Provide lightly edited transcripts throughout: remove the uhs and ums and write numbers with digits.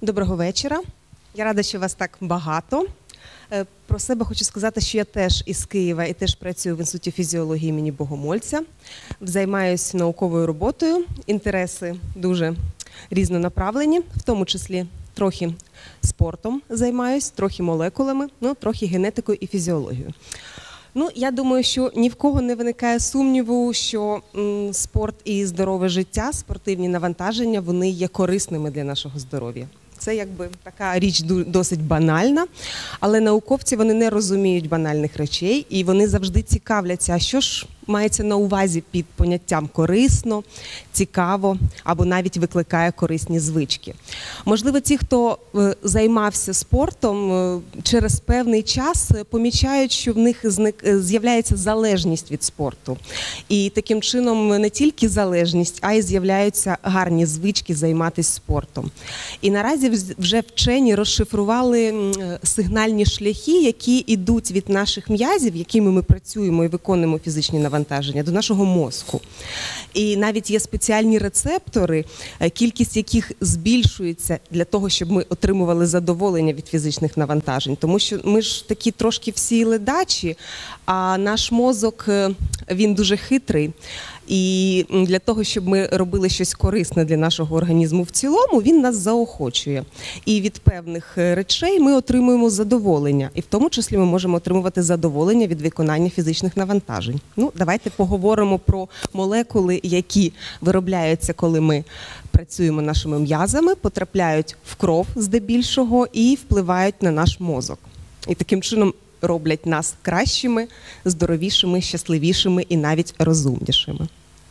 Доброго вечора. Я рада, що вас так багато. Про себе хочу сказати, що я теж із Києва і теж працюю в Інституті фізіології імені Богомольця. Займаюся науковою роботою, інтереси дуже різнонаправлені, в тому числі трохи спортом займаюсь, трохи молекулами, трохи генетикою і фізіологією. Я думаю, що ні в кого не виникає сумніву, що спорт і здорове життя, спортивні навантаження, вони є корисними для нашого здоров'я. Це якби така річ досить банальна, але науковці вони не розуміють банальних речей і вони завжди цікавляться, а що ж мається на увазі під поняттям корисно, цікаво або навіть викликає корисні звички. Можливо, ті, хто займався спортом, через певний час помічають, що в них з'являється залежність від спорту. І таким чином не тільки залежність, а й з'являються гарні звички займатися спортом. І наразі вже вчені розшифрували сигнальні шляхи, які йдуть від наших м'язів, якими ми працюємо і виконуємо фізичні навантаження, до нашого мозку. І навіть є спеціальні рецептори, кількість яких збільшується для того, щоб ми отримували задоволення від фізичних навантажень. Тому що ми ж такі трошки всі ледачі, а наш мозок, він дуже хитрий. І для того, щоб ми робили щось корисне для нашого організму в цілому, він нас заохочує. І від певних речей ми отримуємо задоволення. І в тому числі ми можемо отримувати задоволення від виконання фізичних навантажень. Давайте поговоримо про молекули, які виробляються, коли ми працюємо нашими м'язами, потрапляють в кров здебільшого і впливають на наш мозок. І таким чином роблять нас кращими, здоровішими, щасливішими і навіть розумнішими.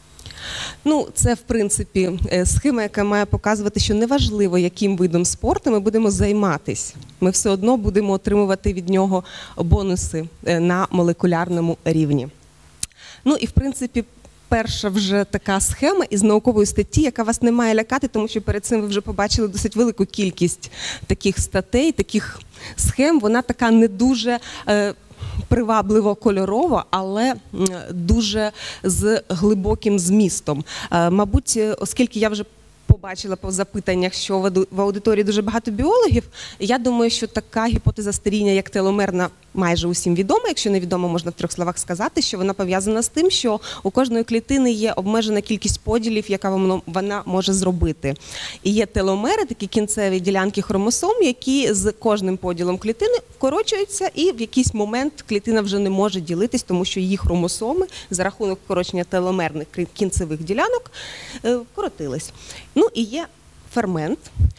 Це, в принципі, схема, яка має показувати, що неважливо, яким видом спорту ми будемо займатися. Ми все одно будемо отримувати від нього бонуси на молекулярному рівні. І, в принципі, перша вже така схема із наукової статті, яка вас не має лякати, тому що перед цим ви вже побачили досить велику кількість таких статей, таких схем. Вона така не дуже привабливо кольорова, але дуже з глибоким змістом. Мабуть, оскільки я вже побачила по запитаннях, що в аудиторії дуже багато біологів, я думаю, що така гіпотеза старіння, як теломерна, майже усім відома. Якщо не відомо, можна в 3 словах сказати, що вона пов'язана з тим, що у кожної клітини є обмежена кількість поділів, яка вона може зробити. І є теломери, такі кінцеві ділянки хромосом, які з кожним поділом клітини вкорочуються, і в якийсь момент клітина вже не може ділитись, тому що її хромосоми за рахунок вкорочення теломерних кінцевих ділянок вкоротились. І є фермент,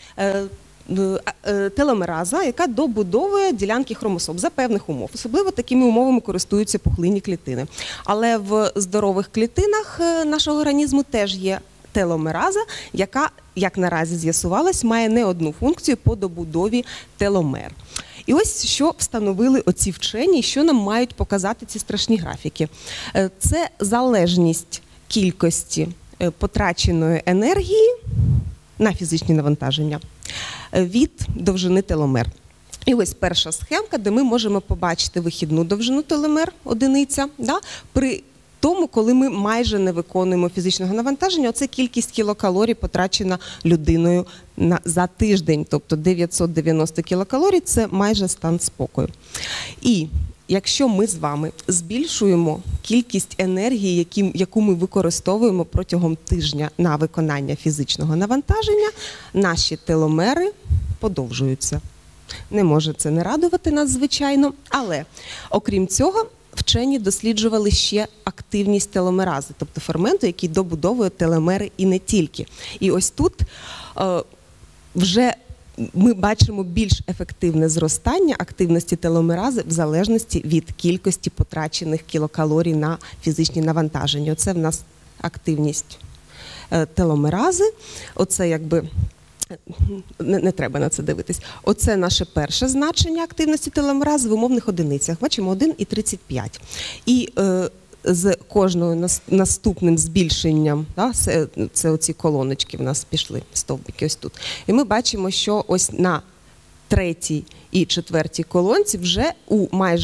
теломераза, яка добудовує ділянки хромосом за певних умов. Особливо такими умовами користуються пухлинні клітини. Але в здорових клітинах нашого організму теж є теломераза, яка, як наразі з'ясувалось, має не одну функцію по добудові теломер. І ось що встановили оці вчені, що нам мають показати ці страшні графіки. Це залежність кількості потраченої енергії на фізичні навантаження від довжини теломер. І ось перша схемка, де ми можемо побачити вихідну довжину теломер, одиниця, при тому, коли ми майже не виконуємо фізичного навантаження. Оце кількість кілокалорій, потрачена людиною за тиждень, тобто 990 кілокалорій – це майже стан спокою. І якщо ми з вами збільшуємо кількість енергії, яку ми використовуємо протягом тижня на виконання фізичного навантаження, наші теломери подовжуються. Не може це не радувати нас, звичайно, але окрім цього, вчені досліджували ще активність теломерази, тобто ферменту, який добудовує теломери і не тільки. І ось тут вже ми бачимо більш ефективне зростання активності теломерази в залежності від кількості потрачених кілокалорій на фізичні навантаження. Оце в нас активність теломерази. Оце якби не треба на це дивитись. Оце наше перше значення активності теломерази в умовних одиницях. Бачимо 1,35. І з кожною наступним збільшенням, це оці колоночки в нас пішли, стовбики ось тут. І ми бачимо, що ось на 3-й і 4-й колонці вже у майже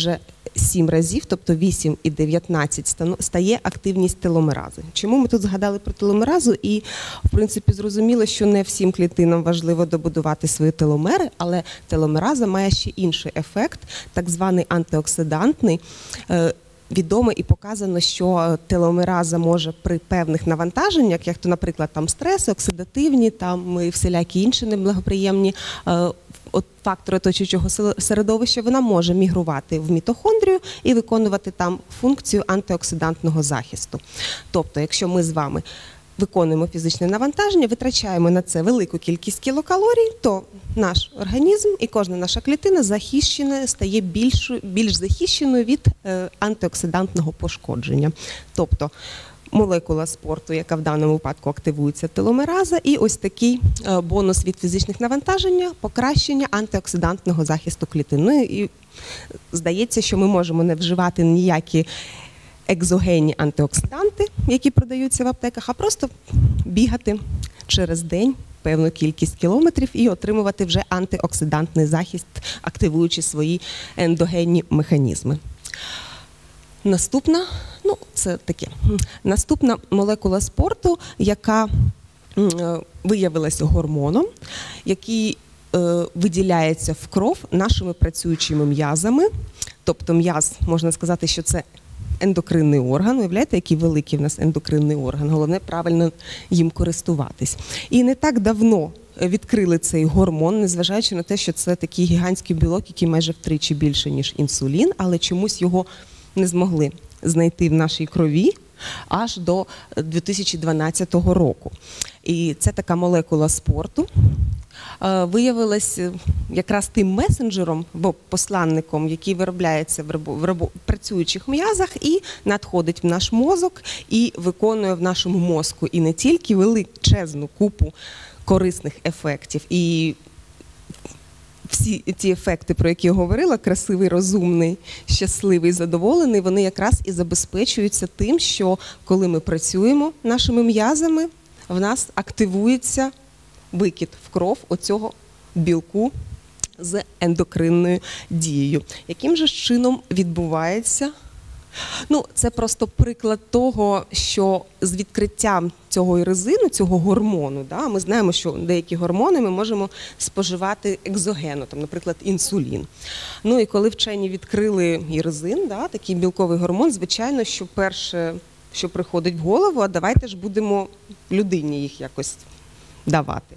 7 разів, тобто 8 і 19, стає активність теломерази. Чому ми тут згадали про теломеразу? І, в принципі, зрозуміло, що не всім клітинам важливо добудувати свої теломери, але теломераза має ще інший ефект, так званий антиоксидантний. Відомо і показано, що теломераза може при певних навантаженнях, як то, наприклад, там стреси, оксидативні, там і всілякі інші неблагоприємні фактори оточуючого середовища, вона може мігрувати в мітохондрію і виконувати там функцію антиоксидантного захисту. Тобто, якщо ми з вами виконуємо фізичне навантаження, витрачаємо на це велику кількість кілокалорій, то наш організм і кожна наша клітина захищена, стає більш захищеною від антиоксидантного пошкодження. Тобто молекула спорту, яка в даному випадку активується теломераза, і ось такий бонус від фізичних навантажень – покращення антиоксидантного захисту клітин. Ну, і здається, що ми можемо не вживати ніякі екзогенні антиоксиданти, які продаються в аптеках, а просто бігати через день певну кількість кілометрів і отримувати вже антиоксидантний захист, активуючи свої ендогенні механізми. Наступна молекула спорту, яка виявилася гормоном, який виділяється в кров нашими працюючими м'язами. Тобто м'яз, можна сказати, що це ендокринний орган. Уявляєте, який великий в нас ендокринний орган. Головне правильно їм користуватись. І не так давно відкрили цей гормон, незважаючи на те, що це такий гігантський білок, який майже втричі більше, ніж інсулін, але чомусь його не змогли знайти в нашій крові аж до 2012 року. І це така молекула спорту виявилась якраз тим месенджером, або посланником, який виробляється в працюючих м'язах і надходить в наш мозок і виконує в нашому мозку і не тільки величезну купу корисних ефектів, і всі ті ефекти, про які я говорила, красивий, розумний, щасливий, задоволений, вони якраз і забезпечуються тим, що коли ми працюємо нашими м'язами, в нас активується викид в кров оцього білку з ендокринною дією. Яким же чином відбувається? Це просто приклад того, що з відкриттям цього іризину, цього гормону, ми знаємо, що деякі гормони ми можемо споживати екзогенно, наприклад, інсулін. І коли вчені відкрили іризин, такий білковий гормон, звичайно, що перше, що приходить в голову, а давайте ж будемо людині їх якось давати.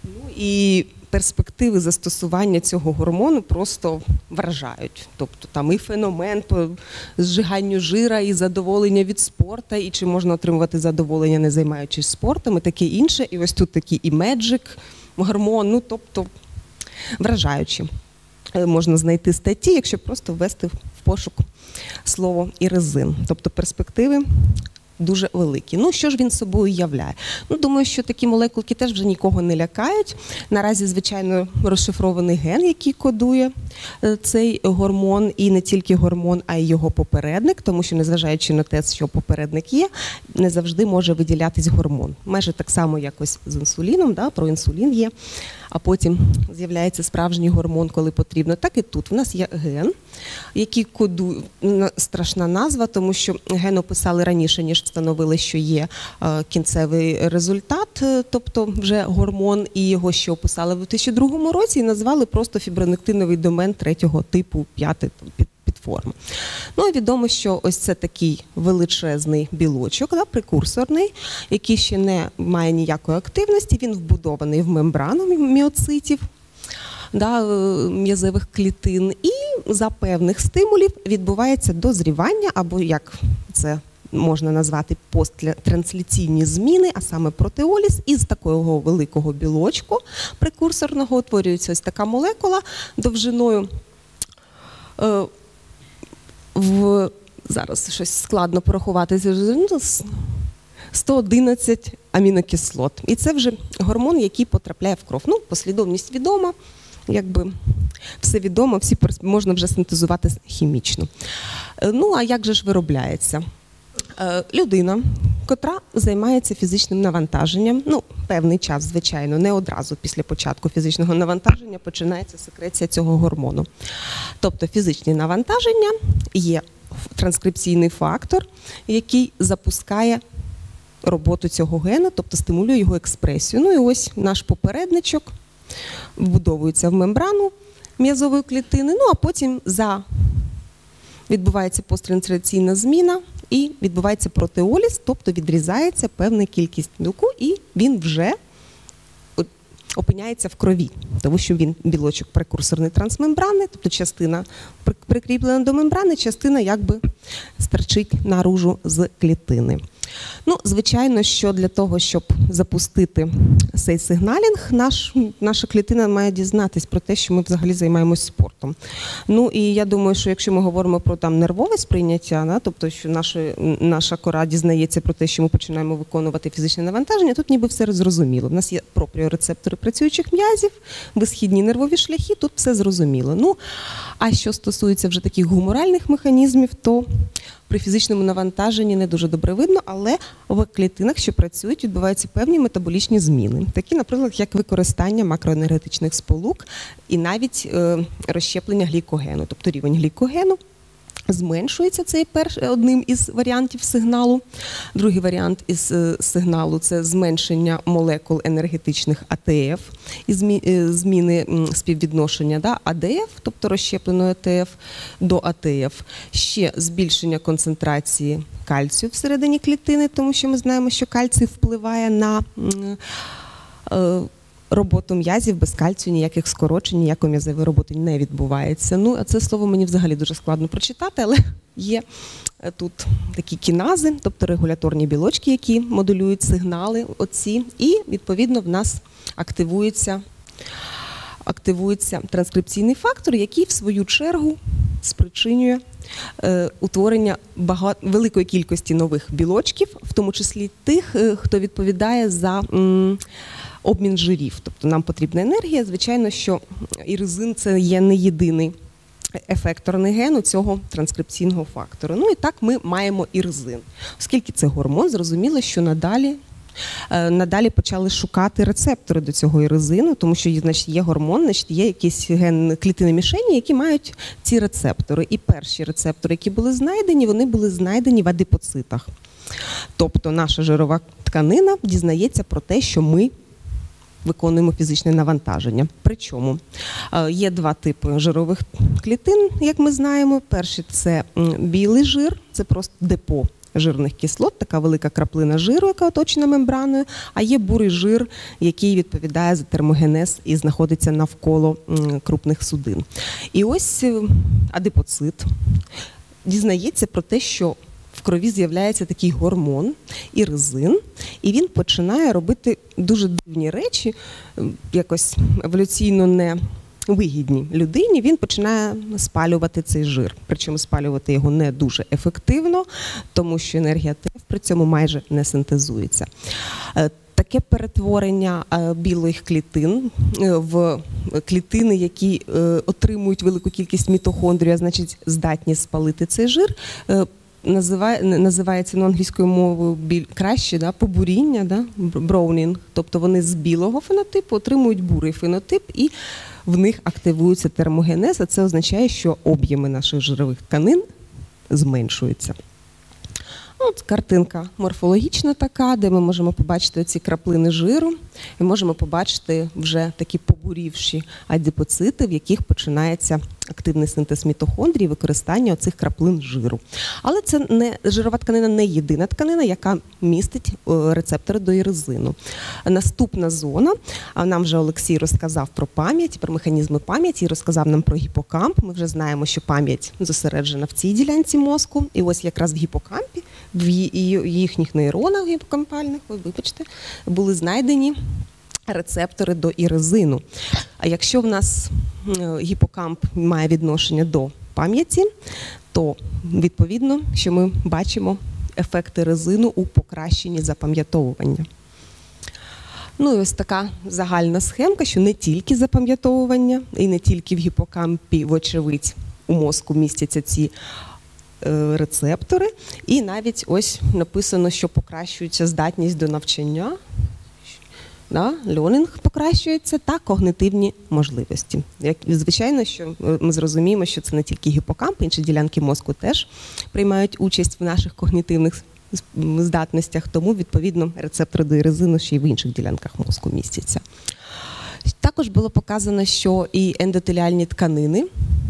І перспективи застосування цього гормону просто вражають. Тобто там і феномен по зжиганню жира, і задоволення від спорту, і чи можна отримувати задоволення, не займаючись спортом, і таке інше. І ось тут такий і меджик гормон, тобто вражаючі. Можна знайти статті, якщо просто ввести в пошук слово іризин. Тобто перспективи дуже великі. Що ж він собою являє? Думаю, що такі молекулки теж вже нікого не лякають. Наразі, звичайно, розшифрований ген, який кодує цей гормон, і не тільки гормон, а й його попередник, тому що, незважаючи на те, що попередник є, не завжди може виділятись гормон. Майже так само, як ось з інсуліном, про інсулін є, а потім з'являється справжній гормон, коли потрібно. Так і тут. У нас є ген, який кодує, страшна назва, тому що ген описали раніше, ніж встановили, що є кінцевий результат, тобто вже гормон, і його ще описали в 2002 році і назвали просто фібронектиновий домен 3-го типу, 5-й підформи. І відомо, що ось це такий величезний білочок, прекурсорний, який ще не має ніякої активності, він вбудований в мембрану міоцитів, м'язових клітин, і за певних стимулів відбувається дозрівання, або як це можна назвати посттрансляційні зміни, а саме протеоліз, і з такого великого білочку прекурсорного утворюється ось така молекула довжиною зараз щось складно порахувати, 111 амінокислот. І це вже гормон, який потрапляє в кров. Послідовність відома, все відомо, всі можна вже синтезувати хімічно. А як же ж виробляється? Людина, котра займається фізичним навантаженням. Ну, певний час, звичайно, не одразу після початку фізичного навантаження починається секреція цього гормону. Тобто фізичні навантаження є транскрипційний фактор, який запускає роботу цього гену, тобто стимулює його експресію. Ну і ось наш попередничок вбудовується в мембрану м'язової клітини, ну а потім відбувається посттранслаційна зміна і відбувається протеоліз, тобто відрізається певна кількість білку і він вже опиняється в крові, тому що він білочок прекурсорний трансмембранний, тобто частина прикріплена до мембрани, частина якби стерчить наружу з клітини. Ну, звичайно, що для того, щоб запустити цей сигналінг, наша клітина має дізнатись про те, що ми взагалі займаємось спортом. Ну, і я думаю, що якщо ми говоримо про там нервове сприйняття, тобто, що наша кора дізнається про те, що ми починаємо виконувати фізичне навантаження, тут ніби все зрозуміло. У нас є пропріорецептори працюючих м'язів, висхідні нервові шляхи, тут все зрозуміло. Ну, а що стосується вже таких гуморальних механізмів, то при фізичному навантаженні не дуже добре видно, але в клітинах, що працюють, відбуваються певні метаболічні зміни. Такі, наприклад, як використання макроенергетичних сполук і навіть розщеплення глікогену. Тобто рівень глікогену зменшується, це одним із варіантів сигналу. Другий варіант із сигналу – це зменшення молекул енергетичних АТФ і зміни співвідношення АДФ, тобто розщепленої АТФ до АТФ. Ще збільшення концентрації кальцію всередині клітини, тому що ми знаємо, що кальцій впливає на роботу м'язів. Без кальцію ніяких скорочень, ніякої м'язової роботи не відбувається. Ну, а це слово мені взагалі дуже складно прочитати, але є тут такі кінази, тобто регуляторні білочки, які модулюють сигнали оці, і, відповідно, в нас активується транскрипційний фактор, який, в свою чергу, спричинює утворення великої кількості нових білочків, в тому числі тих, хто відповідає за обмін жирів. Тобто нам потрібна енергія. Звичайно, що іризин – це є не єдиний ефекторний ген у цього транскрипційного фактору. Ну і так ми маємо іризин. Оскільки це гормон, зрозуміло, що надалі почали шукати рецептори до цього іризину, тому що, значить, є гормон, значить, є якісь клітини мішені, які мають ці рецептори. І перші рецептори, які були знайдені, вони були знайдені в адипоцитах. Тобто наша жирова тканина дізнається про те, що ми виконуємо фізичне навантаження. Причому є два типи жирових клітин, як ми знаємо. Перший – це білий жир, це просто депо жирних кислот, така велика краплина жиру, яка оточена мембраною, а є бурий жир, який відповідає за термогенез і знаходиться навколо крупних судин. І ось адипоцит дізнається про те, що в крові з'являється такий гормон іризин, і він починає робити дуже дивні речі, якось еволюційно не вигідні людині. Він починає спалювати цей жир. Причому спалювати його не дуже ефективно, тому що енергія ТФ при цьому майже не синтезується. Таке перетворення білих клітин в клітини, які отримують велику кількість мітохондрій, а значить здатні спалити цей жир, називається англійською мовою краще побуріння, броунінг. Тобто вони з білого фенотипу отримують бурий фенотип і в них активується термогенез, а це означає, що об'єми наших жирових тканин зменшуються. От картинка морфологічна така, де ми можемо побачити ці краплини жиру і можемо побачити вже такі побурівші адипоцити, в яких починається активний синтез мітохондрій і використання оцих краплин жиру. Але це жирова тканина не єдина тканина, яка містить рецептори до іризину. Наступна зона, нам вже Олексій розказав про пам'ять, про механізми пам'яті, розказав нам про гіпокамп. Ми вже знаємо, що пам'ять зосереджена в цій ділянці мозку. І ось якраз в гіпокампі, в їхніх нейронах гіпокампальних, були знайдені рецептори до іризину. А якщо в нас гіпокамп має відношення до пам'яті, то відповідно, що ми бачимо ефекти іризину у покращенні запам'ятовування. Ну і ось така загальна схемка, що не тільки запам'ятовування і не тільки в гіпокампі, вочевидь, у мозку містяться ці рецептори, і навіть ось написано, що покращується здатність до навчання, льонінг покращується та когнитивні можливості. Звичайно, що ми зрозуміємо, що це не тільки гіпокамп, інші ділянки мозку теж приймають участь в наших когнитивних здатностях, тому, відповідно, рецептори до іризину ще й в інших ділянках мозку містяться. Також було показано, що і ендотеліальні тканини,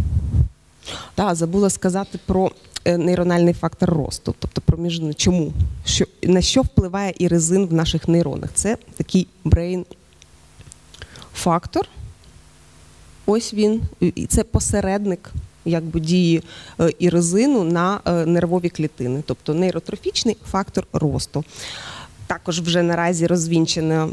забула сказати про нейрональний фактор росту, тобто проміжний. Чому? На що впливає іризин в наших нейронах? Це такий брейн-фактор. Ось він. І це посередник дії іризину на нервові клітини, тобто нейротрофічний фактор росту. Також вже наразі розвінчена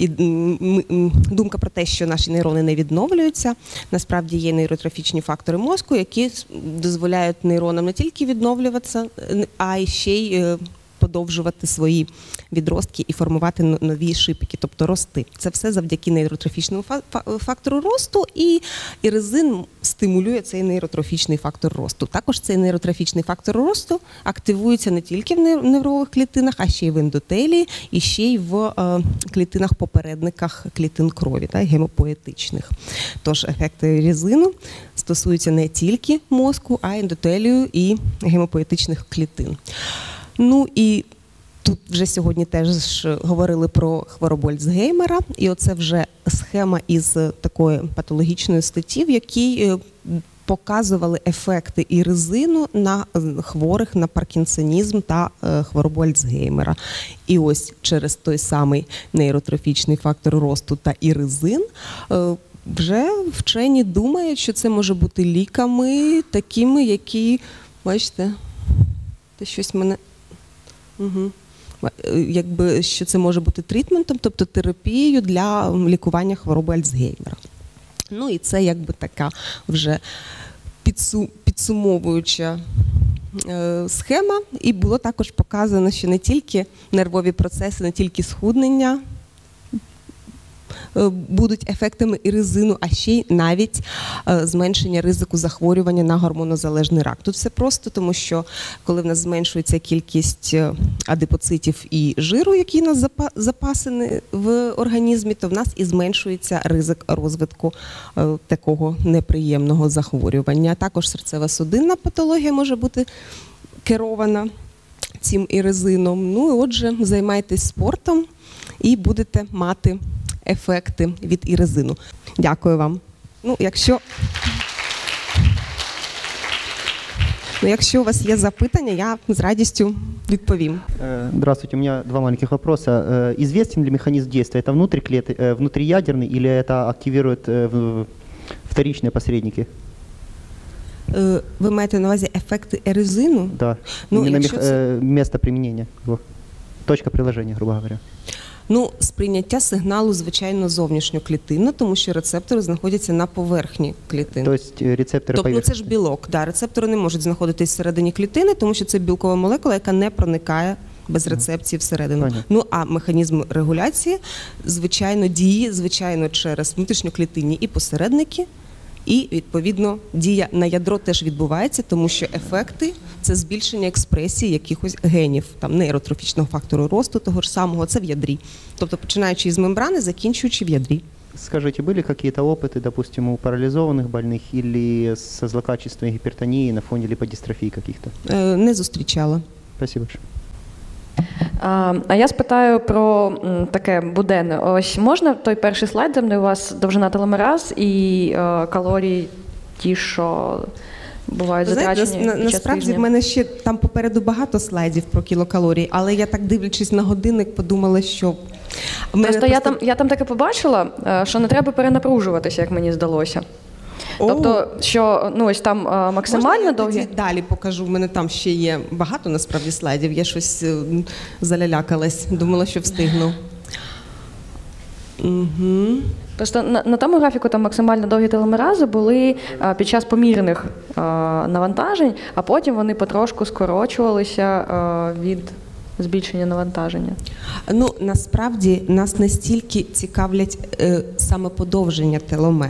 думка про те, що наші нейрони не відновлюються. Насправді є нейротрофічні фактори мозку, які дозволяють нейронам не тільки відновлюватися, а й ще й подовжувати свої відростки і формувати нові шипики, тобто рости. Це все завдяки нейротрофічному фактору росту, і іризин стимулює цей нейротрофічний фактор росту. Також цей нейротрофічний фактор росту активується не тільки в нервових клітинах, а ще й в ендотелії, і ще й в клітинах-попередниках клітин крові, гемопоетичних. Тож ефекти іризину стосуються не тільки мозку, а й ендотелію і гемопоетичних клітин. Ну і тут вже сьогодні теж говорили про хворобу Альцгеймера, і оце вже схема із такої патологічної статті, в якій показували ефекти іризину на хворих на паркінсонізм та хворобу Альцгеймера. І ось через той самий нейротрофічний фактор росту та іризин вже вчені думають, що це може бути ліками такими, які, бачите, щось мене... що це може бути трітментом, тобто терапією для лікування хвороби Альцгеймера. Ну і це така вже підсумовуюча схема. І було також показано, що не тільки нервові процеси, не тільки схуднення будуть ефектами іризину, а ще й навіть зменшення ризику захворювання на гормонозалежний рак. Тут все просто, тому що коли в нас зменшується кількість адипоцитів і жиру, які у нас запасені в організмі, то в нас і зменшується ризик розвитку такого неприємного захворювання. Також серцево-судинна патологія може бути керована цим іризином. Ну і отже, займайтесь спортом і будете мати ефекти від іризину. Дякую вам. Якщо у вас є запитання, я з радістю відповім. Здравствуйте, у меня два маленьких вопроса. Известен ли механизм действия? Это внутриядерный или это активирует вторичные посредники? Ви маєте на увазі ефекти іризину? Да. Место применения, точка приложения, грубо говоря. Сприйняття сигналу, звичайно, зовнішньоклітинно, тому що рецептори знаходяться на поверхні клітин. Тобто рецептори поверхні? Це ж білок. Да, рецептори не можуть знаходитись всередині клітини, тому що це білкова молекула, яка не проникає без рецепції всередину. А механізм регуляції, звичайно, діє, через внутрішньоклітинні і посередники, і, відповідно, дія на ядро теж відбувається, тому що ефекти – це збільшення експресії якихось генів, нейротрофічного фактору росту, того ж самого, це в ядрі. Тобто, починаючи із мембрани, закінчуючи в ядрі. Скажите, были какие-то опыты, допустим, у парализованных больных или со злокачественной гипертонии на фоне липодистрофии каких-то? Не зустрічала. Спасибо большое. А я спитаю про таке буденне. Ось можна той перший слайд, де у вас довжина теломераз і калорії ті, що бувають затрачені? Насправді в мене ще там попереду багато слайдів про кілокалорії, але я так, дивлячись на годинник, подумала, що... Просто я там таке побачила, що не треба перенапружуватися, як мені здалося. Тобто, що ось там максимально довгі... Можна я далі покажу? У мене там ще є багато, насправді, слайдів. Я щось залялякалась, думала, що встигну. Просто на тому графіку там максимально довгі теломерази були під час помірних навантажень, а потім вони потрошку скорочувалися від збільшення навантаження. Насправді, нас настільки цікавлять саме подовження теломер.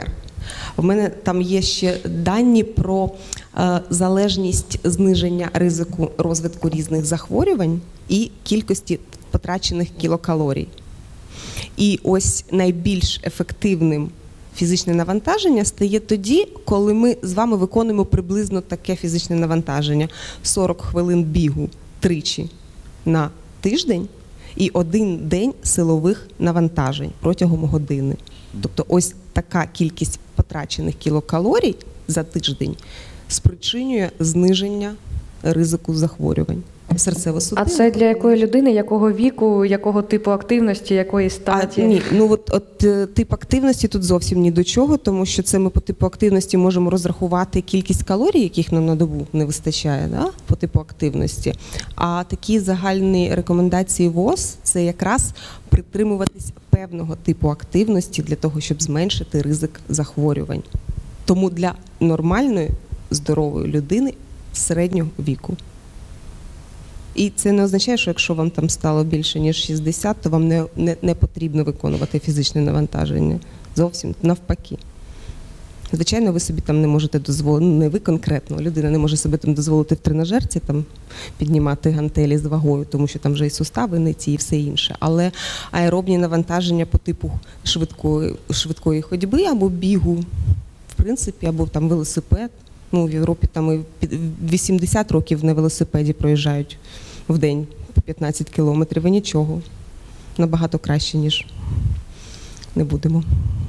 В мене там є ще дані про залежність зниження ризику розвитку різних захворювань і кількості потрачених кілокалорій. І ось найбільш ефективним фізичне навантаження стає тоді, коли ми з вами виконуємо приблизно таке фізичне навантаження. 40 хвилин бігу тричі на тиждень і 1 день силових навантажень протягом години. Тобто ось така кількість потрачених кілокалорій за тиждень спричинює зниження ризику захворювань. Серцево-судинних. А це для якої людини, якого віку, якого типу активності, якої статі? Ні, от тип активності тут зовсім ні до чого, тому що це ми по типу активності можемо розрахувати кількість калорій, яких нам на добу не вистачає, да? По типу активності. А такі загальні рекомендації ВОЗ – це якраз притримуватись певного типу активності для того, щоб зменшити ризик захворювань. Тому для нормальної, здорової людини середнього віку. І це не означає, що якщо вам там стало більше, ніж 60, то вам не потрібно виконувати фізичне навантаження. Зовсім навпаки. Звичайно, ви собі там не можете дозволити, не ви конкретно, людина не може собі там дозволити в тренажерці там, піднімати гантелі з вагою, тому що там вже і сустави не ті, і все інше. Але аеробні навантаження по типу швидкої ходьби або бігу, в принципі, або там велосипед. Ну, в Європі там і 80 років на велосипеді проїжджають в день по 15 кілометрів, і нічого. Набагато краще, ніж не будемо.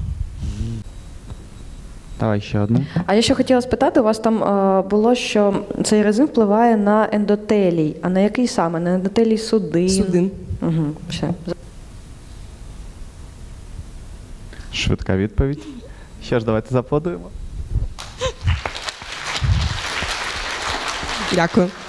Давай ще одну. А я ще хотіла спитати, у вас там було, що цей режим впливає на ендотелій. А на який саме? На ендотелій судин? Судин. Угу, все. Швидка відповідь. Що ж, давайте зааплодуємо. Дякую.